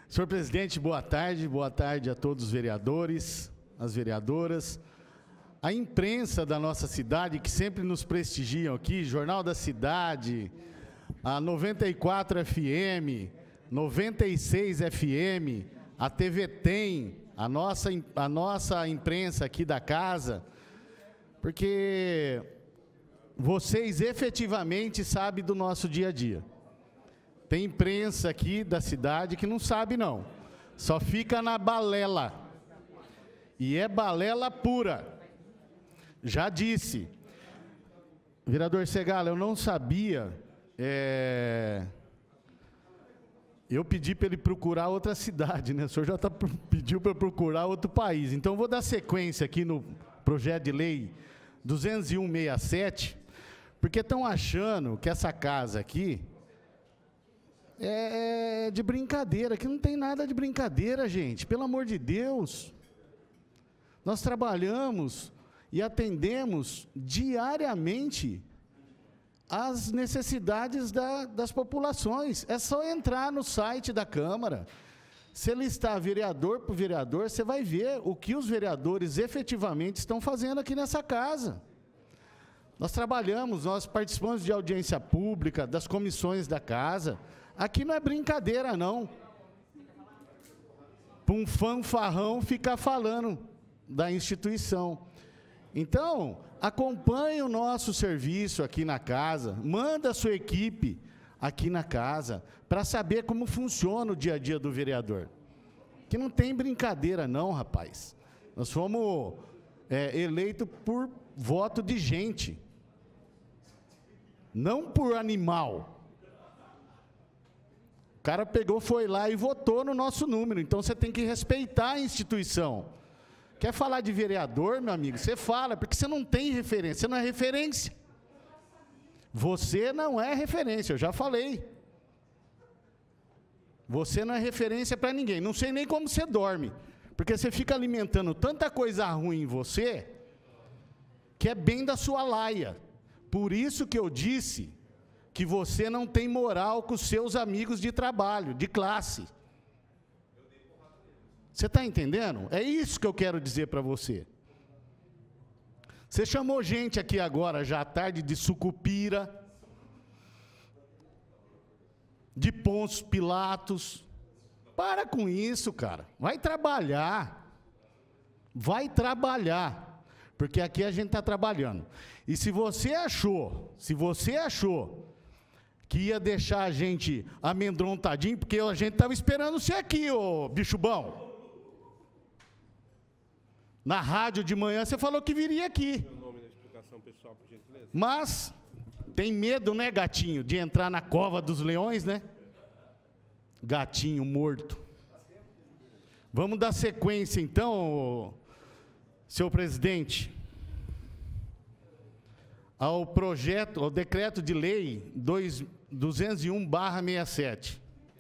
Senhor presidente, boa tarde a todos os vereadores, as vereadoras, a imprensa da nossa cidade, que sempre nos prestigiam aqui, Jornal da Cidade, a 94 FM, 96 FM, a TV Tem, a nossa imprensa aqui da casa, porque vocês efetivamente sabem do nosso dia a dia. Tem imprensa aqui da cidade que não sabe, não. Só fica na balela. E é balela pura. Já disse. Vereador Segala, eu não sabia. Eu pedi para ele procurar outra cidade, né? O senhor já pediu para procurar outro país. Então, eu vou dar sequência aqui no projeto de lei 20167, porque estão achando que essa casa aqui é de brincadeira, que não tem nada de brincadeira, gente, pelo amor de Deus. Nós trabalhamos e atendemos diariamente as necessidades das populações. É só entrar no site da Câmara, se listar vereador por vereador, você vai ver o que os vereadores efetivamente estão fazendo aqui nessa casa. Nós trabalhamos, nós participamos de audiência pública, das comissões da casa. Aqui não é brincadeira, não. Para um fanfarrão ficar falando da instituição. Então, acompanhe o nosso serviço aqui na casa, manda a sua equipe aqui na casa, para saber como funciona o dia a dia do vereador. Que não tem brincadeira, não, rapaz. Nós fomos eleitos por voto de gente, não por animal. O cara pegou, foi lá e votou no nosso número, então você tem que respeitar a instituição. Quer falar de vereador, meu amigo? Você fala, porque você não tem referência, você não é referência. Você não é referência, eu já falei. Você não é referência para ninguém, não sei nem como você dorme, porque você fica alimentando tanta coisa ruim em você, que é bem da sua laia. Por isso que eu disse que você não tem moral com os seus amigos de trabalho, de classe. Você está entendendo? É isso que eu quero dizer para você. Você chamou gente aqui agora, já à tarde, de sucupira, de Pôncio Pilatos. Para com isso, cara. Vai trabalhar. Vai trabalhar. Porque aqui a gente está trabalhando. E se você achou que ia deixar a gente amedrontadinho, porque a gente estava esperando você aqui, ô bicho bom. Na rádio de manhã você falou que viria aqui. Mas tem medo, né, gatinho, de entrar na cova dos leões, né? Gatinho morto. Vamos dar sequência, então, senhor presidente, ao decreto de lei 201/67.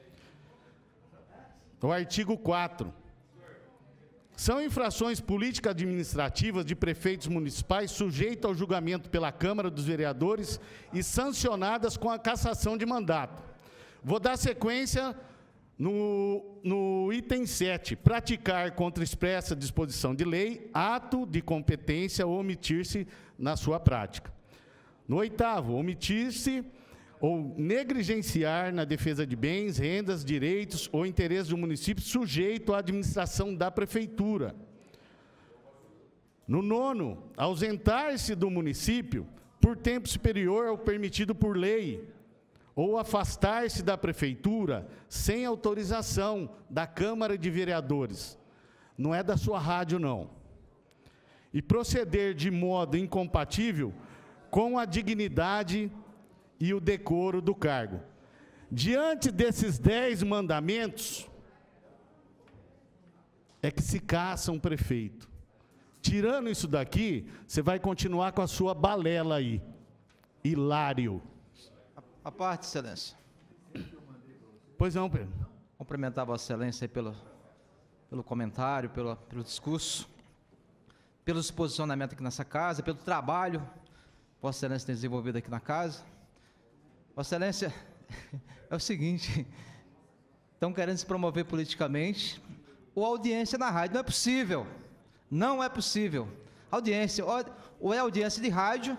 O artigo 4. São infrações político-administrativas de prefeitos municipais sujeitas ao julgamento pela Câmara dos Vereadores e sancionadas com a cassação de mandato. Vou dar sequência no item 7. Praticar contra expressa disposição de lei, ato de competência ou omitir-se na sua prática. No 8º, omitir-se ou negligenciar na defesa de bens, rendas, direitos ou interesses do município sujeito à administração da prefeitura. No 9º, ausentar-se do município por tempo superior ao permitido por lei, ou afastar-se da prefeitura sem autorização da Câmara de Vereadores. Não é da sua rádio, não. E proceder de modo incompatível com a dignidade e o decoro do cargo. Diante desses 10 mandamentos, é que se caça um prefeito. Tirando isso daqui, você vai continuar com a sua balela aí. Hilário. A parte, excelência. Pois não, Pedro. Cumprimentar Vossa Excelência aí pelo comentário, pelo discurso, pelo posicionamento aqui nessa casa, pelo trabalho que Vossa Excelência tem desenvolvido aqui na casa. Vossa Excelência, é o seguinte, estão querendo se promover politicamente, ou audiência na rádio. Não é possível. Não é possível. Audiência, ou é audiência de rádio,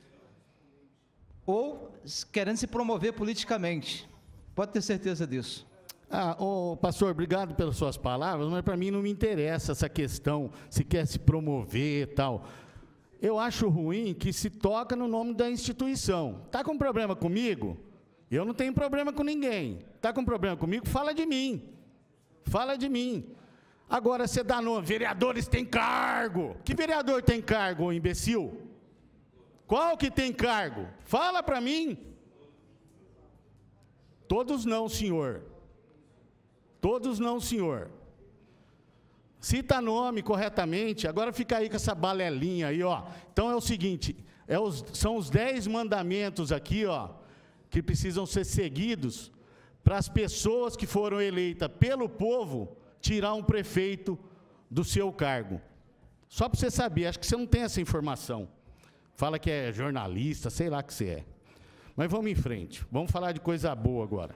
ou querendo se promover politicamente. Pode ter certeza disso. Pastor, obrigado pelas suas palavras, mas para mim não me interessa essa questão, se quer se promover e tal. Eu acho ruim que se toca no nome da instituição. Está com problema comigo? Eu não tenho problema com ninguém. Está com problema comigo? Fala de mim. Fala de mim. Agora, você dá nome, vereadores têm cargo. Que vereador tem cargo, imbecil? Qual que tem cargo? Fala para mim. Todos não, senhor. Todos não, senhor. Cita nome corretamente, agora fica aí com essa balelinha aí, ó. Então é o seguinte, são os 10 mandamentos aqui, ó, que precisam ser seguidos para as pessoas que foram eleitas pelo povo tirar um prefeito do seu cargo. Só para você saber, acho que você não tem essa informação. Fala que é jornalista, sei lá que você é. Mas vamos em frente, vamos falar de coisa boa agora.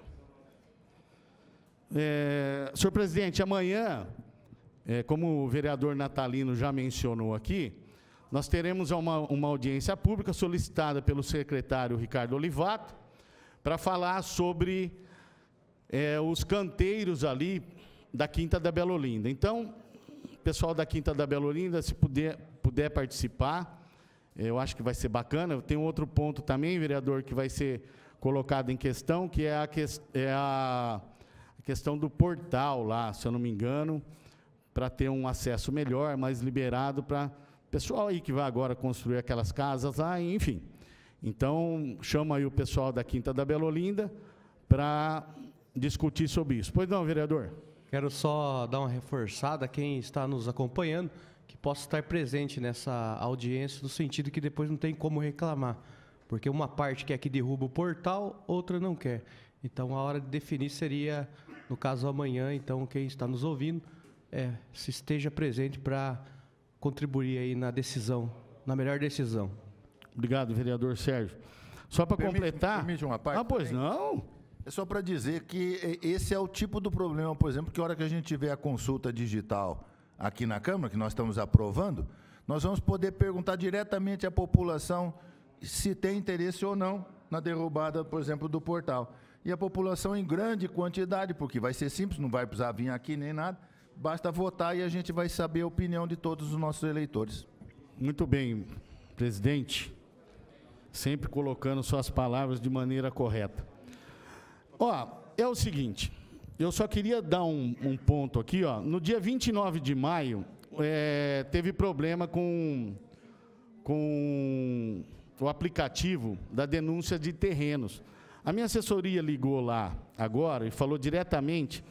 Senhor presidente, amanhã, como o vereador Natalino já mencionou aqui, nós teremos uma audiência pública solicitada pelo secretário Ricardo Olivato para falar sobre os canteiros ali da Quinta da Bela Olinda. Então, pessoal da Quinta da Bela Olinda, se puder participar, eu acho que vai ser bacana. Tem outro ponto também, vereador, que vai ser colocado em questão, que é a questão do portal lá, se eu não me engano, para ter um acesso melhor, mais liberado para o pessoal aí que vai agora construir aquelas casas lá, enfim. Então, chama aí o pessoal da Quinta da Bela Olinda para discutir sobre isso. Pois não, vereador? Quero só dar uma reforçada a quem está nos acompanhando, que possa estar presente nessa audiência, no sentido que depois não tem como reclamar, porque uma parte quer que derruba o portal, outra não quer. Então, a hora de definir seria, no caso, amanhã. Então, quem está nos ouvindo, se esteja presente para contribuir aí na decisão, na melhor decisão. Obrigado, vereador Sérgio. Só para completar... Permite uma parte? Pois também? Não. É só para dizer que esse é o tipo do problema, por exemplo, que a hora que a gente tiver a consulta digital aqui na Câmara, que nós estamos aprovando, nós vamos poder perguntar diretamente à população se tem interesse ou não na derrubada, por exemplo, do portal. E a população em grande quantidade, porque vai ser simples, não vai precisar vir aqui nem nada, basta votar e a gente vai saber a opinião de todos os nossos eleitores. Muito bem, presidente, sempre colocando suas palavras de maneira correta. Ó, é o seguinte, eu só queria dar um ponto aqui, ó. No dia 29 de maio, teve problema com o aplicativo da denúncia de terrenos. A minha assessoria ligou lá agora e falou diretamente,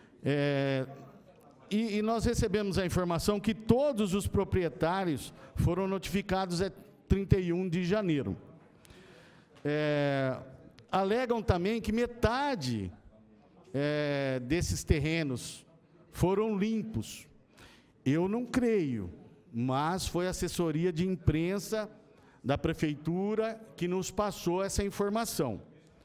e nós recebemos a informação que todos os proprietários foram notificados 31 de janeiro. Alegam também que metade desses terrenos foram limpos. Eu não creio, mas foi a assessoria de imprensa da prefeitura que nos passou essa informação.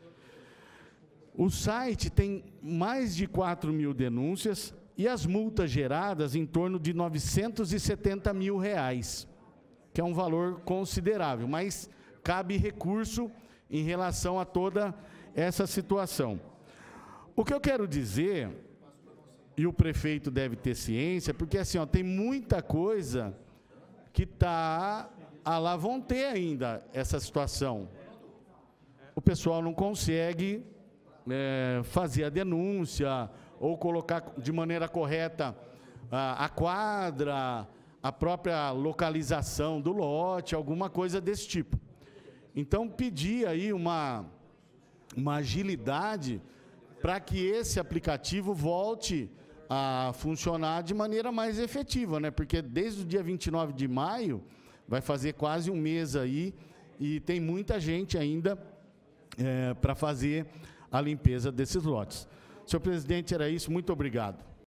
O site tem mais de 4 mil denúncias e as multas geradas em torno de R$970 mil, que é um valor considerável, mas cabe recurso em relação a toda essa situação. O que eu quero dizer, e o prefeito deve ter ciência, porque assim, ó, tem muita coisa que está... lá vão ter ainda essa situação. O pessoal não consegue fazer a denúncia ou colocar de maneira correta a quadra, a própria localização do lote, alguma coisa desse tipo. Então, pedir aí uma agilidade para que esse aplicativo volte a funcionar de maneira mais efetiva, né? Porque desde o dia 29 de maio, vai fazer quase um mês aí, e tem muita gente ainda para fazer a limpeza desses lotes. Senhor presidente, era isso. Muito obrigado.